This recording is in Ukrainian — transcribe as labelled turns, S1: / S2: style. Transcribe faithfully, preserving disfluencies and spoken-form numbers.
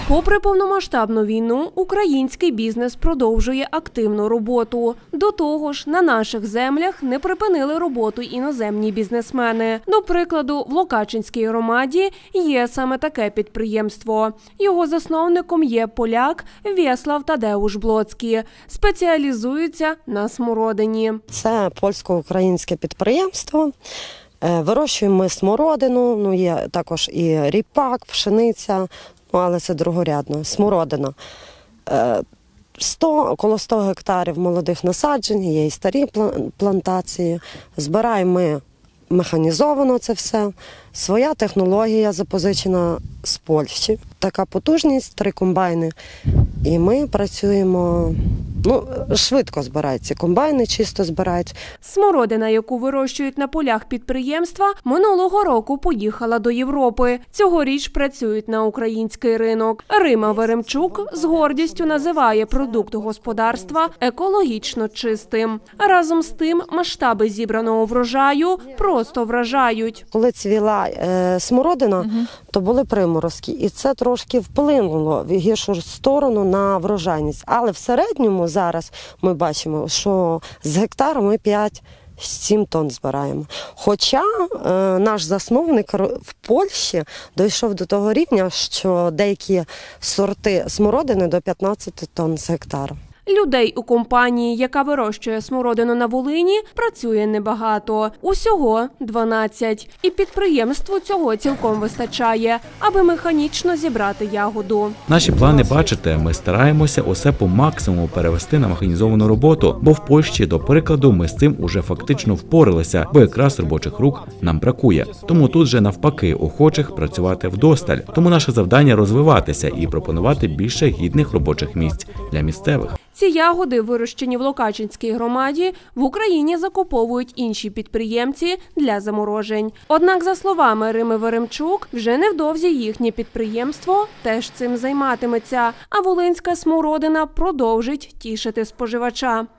S1: Попри повномасштабну війну, український бізнес продовжує активну роботу. До того ж, на наших землях не припинили роботу іноземні бізнесмени. До прикладу, в Локачинській громаді є саме таке підприємство. Його засновником є поляк В'єслав Тадеуш Блоцький. Спеціалізується на смородині.
S2: Це польсько-українське підприємство. Вирощуємо ми смородину, ну є також і ріпак, пшениця. Ну, але це другорядно, смородина. сто, коло сто гектарів молодих насаджень, є і старі плантації. Збираємо ми механізовано це все. Своя технологія запозичена з Польщі. Така потужність, три комбайни. І ми працюємо, ну, швидко збирають ці комбайни, чисто збирають.
S1: Смородина, яку вирощують на полях підприємства, минулого року поїхала до Європи. Цьогоріч працюють на український ринок. Рима Веремчук з гордістю називає продукт господарства екологічно чистим. Разом з тим, масштаби зібраного врожаю просто вражають.
S2: Коли цвіла е, смородина, угу. то були приморозки. І це трошки вплинуло в гіршу сторону на врожайність. Але в середньому зараз ми бачимо, що з гектара ми п'ять-сім тонн збираємо. Хоча е, наш засновник в Польщі дійшов до того рівня, що деякі сорти смородини до п'ятнадцяти тонн з гектара.
S1: Людей у компанії, яка вирощує смородину на Волині, працює небагато. Усього дванадцять. І підприємству цього цілком вистачає, аби механічно зібрати ягоду.
S3: Наші плани, бачите, ми стараємося усе по максимуму перевести на механізовану роботу, бо в Польщі, до прикладу, ми з цим уже фактично впоралися, бо якраз робочих рук нам бракує. Тому тут же навпаки охочих працювати вдосталь. Тому наше завдання – розвиватися і пропонувати більше гідних робочих місць для місцевих.
S1: Ці ягоди, вирощені в Локачинській громаді, в Україні закуповують інші підприємці для заморожень. Однак, за словами Рими Веремчук, вже невдовзі їхнє підприємство теж цим займатиметься, а волинська смородина продовжить тішити споживача.